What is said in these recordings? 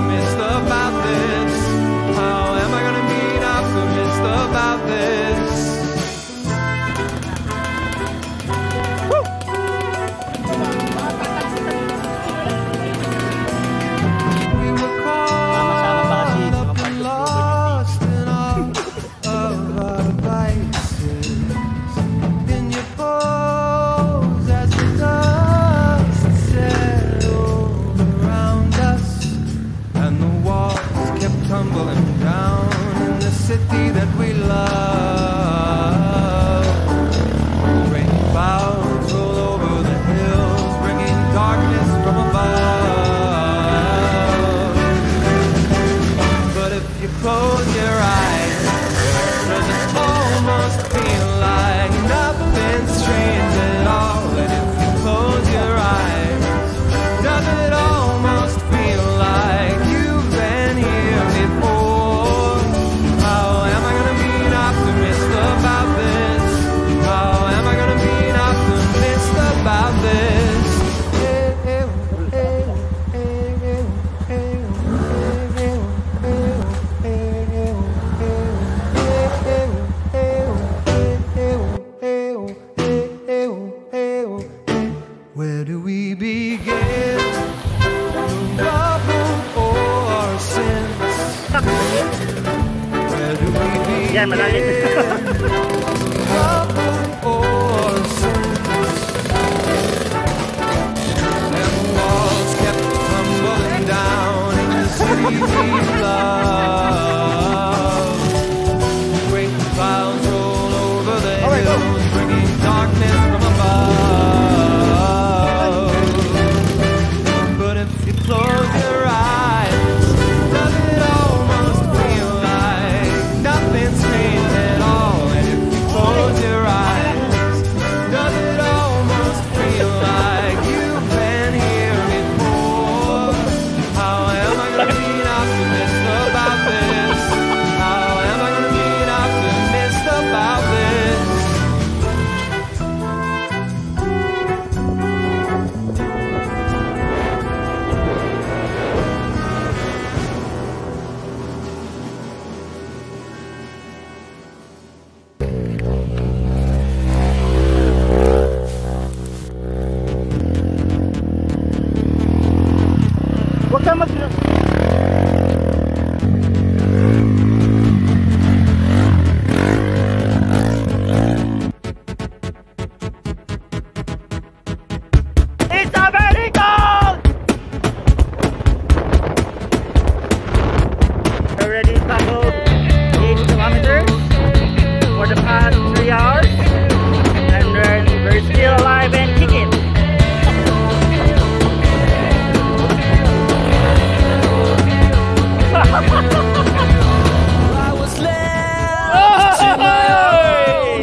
optimist about this? How am I gonna be an optimist about this? We were caught up and lost in all of our devices. In your pose as the dust settled around us, and the walls kept tumbling down in the city that we love. Rain clouds roll over the hills, bringing darkness from above. But if you close your eyes, does it almost feel like nothing strange at all? And if you close your eyes, does it almost feel like you've been here before? How am I gonna be an optimist about this? How am I gonna be an optimist about this? Where do we begin? Love or sins? Where do we begin? Yan, malalim. Love or sins? And the walls kept tumbling down in the city we love. Great clouds roll over the hills, bringing darkness from above. But if you close your eyes, does it almost feel like nothing's changed at all? And if you close your eyes, does it almost feel like you've been here before? How am I gonna be an optimist about this? How am I gonna be an optimist about this? Huwag kang mag... It's a vertical! Already traveled 8 kilometers for the past 3 hours, and we're still alive and kicking. I was left to my own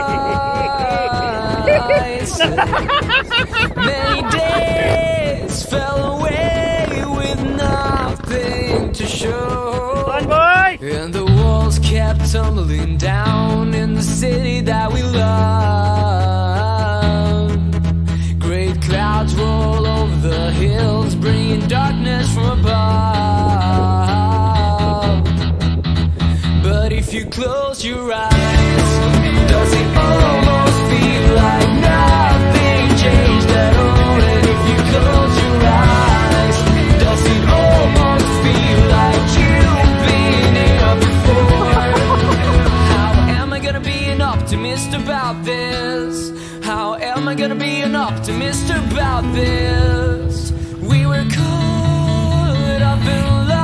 device. Many days fell away with nothing to show. Fun boy! And the walls kept tumbling down in the city that we love. Great clouds roll over the hills, bringing darkness from above. But if you close your eyes, does it almost feel like nothing changed at all? And if you close your eyes, does it almost feel like you've been here before? How am I gonna be an optimist about this? How am I gonna be an optimist about this? We were caught up in love.